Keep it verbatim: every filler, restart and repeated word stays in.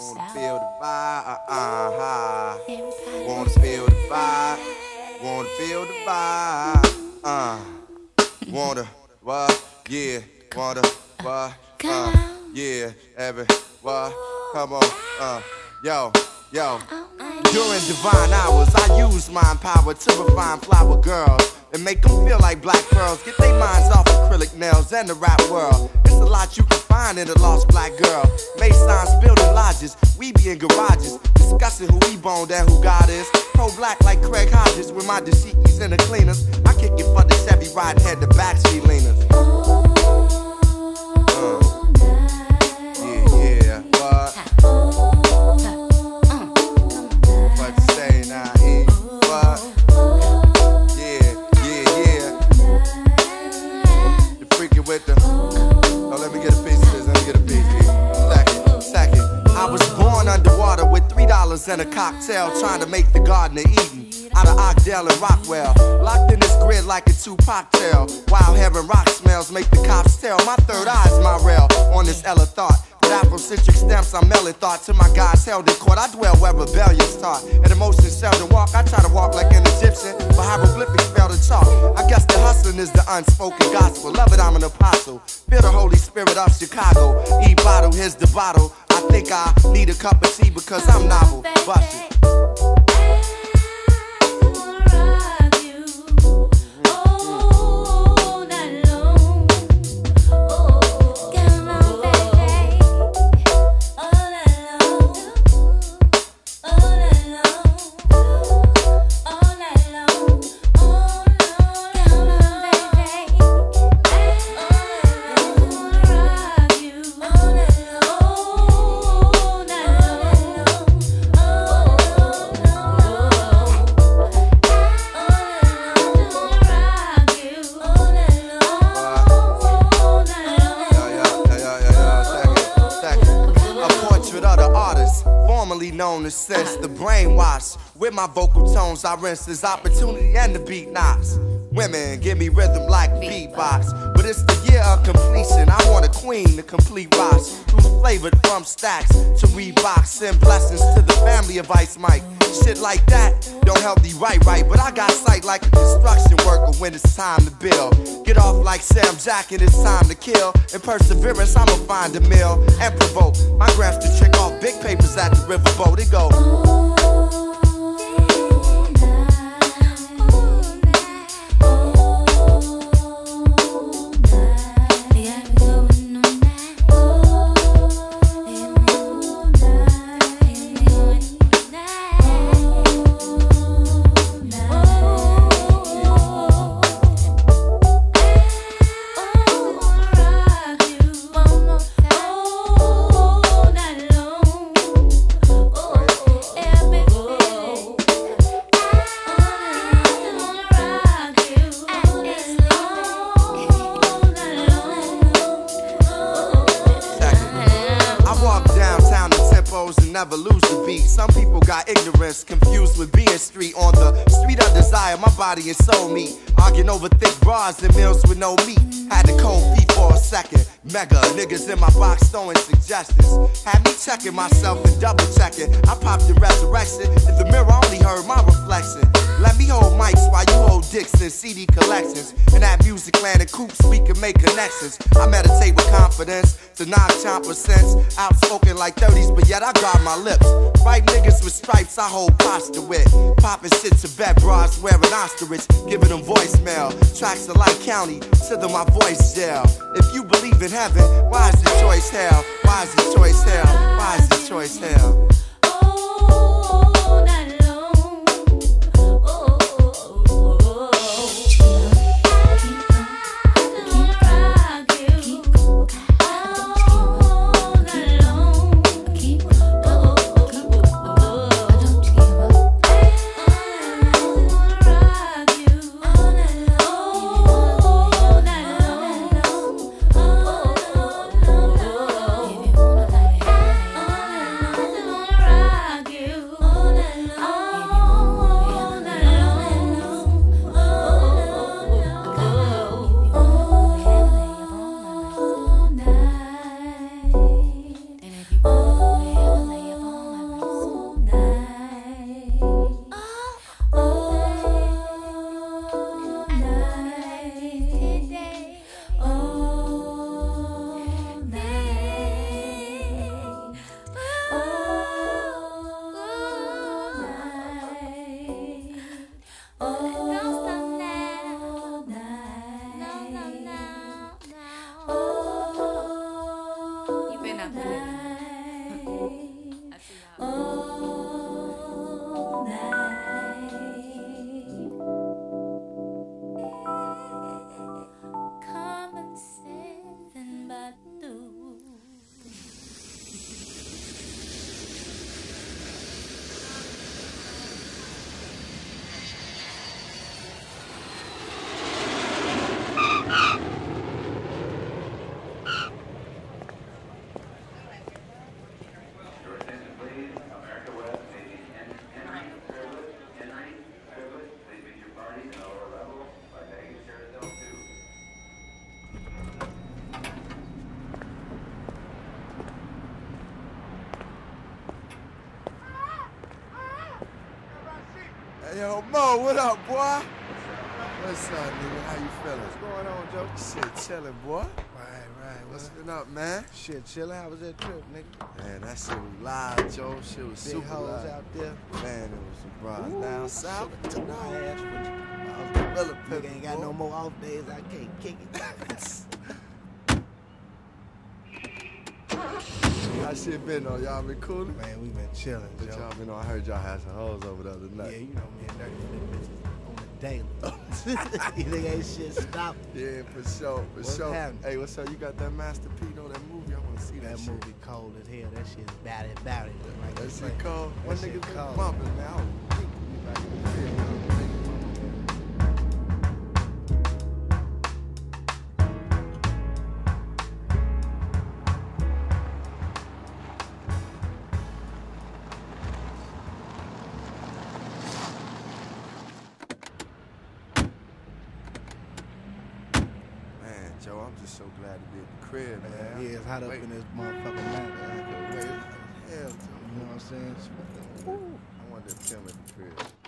Wanna feel the vibe, uh-huh. Wanna feel the vibe, wanna feel the vibe, uh. Wanna, what, yeah, wanna, what, uh, yeah, every, what, come on, uh, yo, yo. During divine hours, I use mind power to refine flower girls and make them feel like black pearls. Get their minds off acrylic nails and the rap world. It's a lot you can find in a lost black girl. Masons building lodges, we be in garages, discussing who we boned and who God is. Pro-black like Craig Hodges with my dashikis and the cleaners. I kick it for the Chevy riding head to backseat leaners. Uh. Yeah, yeah, what? What you say now, E? What? Yeah, yeah, yeah. You freaking with the... Oh, let me get a piece of this, let me get a piece, E. Second, second. I was born underwater with three dollars and a cocktail, trying to make the Garden of Eden out of Oakdale and Rockwell. Locked in this grid like a Tupac tale. Wild hair and rock smells make the cops tell. My third eye's my rail on this Ella thought. With Afrocentric stamps, I'm mailing thought to my guys held in court. I dwell where rebellion's taught. And emotions seldom walk. I try to walk like an Egyptian, but hieroglyphics fail to talk. I guess the hustling is the unspoken gospel. Love it, I'm an apostle. Feel the Holy Spirit of Chicago. E-bottle, here's the bottle. I think I need a cup of tea because I'm novel. Bust it. Known as sense, the brainwash. With my vocal tones, I rinse this opportunity and the beat knocks. Women give me rhythm like beatbox, but it's the year of completion. I want a queen to complete rocks, who's flavored from stacks to Reebok. Send blessings to the family of Ice Mike. Shit like that don't help me write right, but I got sight like a construction worker when it's time to build. Get off like Sam Jack and it's time to kill. In perseverance, I'ma find a mill and provoke my graphs to trick off big papers at the riverboat. It go. Never lose the beat. Some people got ignorance confused with being street. On the street of desire, my body and soul meet. Arguing over thick bras and meals with no meat. Had the cold feet for a second. Mega niggas in my box throwing suggestions. Had me checking myself and double checking. I popped in resurrection. In the mirror, I only heard my reflection. Let me hold mics while you hold dicks and C D collections. In that music land and coops, we can make connections. I meditate with confidence to non-chomper sense. Outspoken like thirties, but yet I guard my lips. Right niggas with stripes, I hold posture with. Popping shit to bed bras, wearing ostrich, giving them voicemail. Tracks to Light County, to them my voice jail. If you believe in heaven, why is the choice hell? Why is the choice hell? Why is the choice hell? Oh, You're not cool. I see how. All night. Come and sit in my door. Hey, yo, Mo, what up, boy? What's up, nigga? How you feeling? What's going on, Joe? Shit, chillin', boy. Right, right. What's been up, man? Shit, chillin'. How was that trip, nigga? Man, that shit was live, Joe. Shit was Big super hoes live. out there. Man, it was some bras Ooh, down south. should've took my ass with you. I was the Miller Nigga Pimp, ain't got boy. no more off days. I can't kick it. How shit been on? Y'all been coolin'? Man, we been chilling, What Joe. y'all been on? I heard y'all had some hoes over the other Yeah, night. you know me and Dirty flip bitches on the daily. You think ain't shit stop? Yeah, for sure, for What's sure. happening? Hey, what's up? You got that Master P on that movie? I wanna see that, That shit. movie cold as hell. That shit's batty batty. Like That it's shit like- cold. That One shit nigga been cold. bumping, man. I was thinking you back in the crib. Man, Joe, I'm just so glad to be at the crib, man. Man, yeah, it's hot up Wait. in this motherfucking mountain. Wait, hell, Joe. You know what I'm saying? I wanted to film at the crib.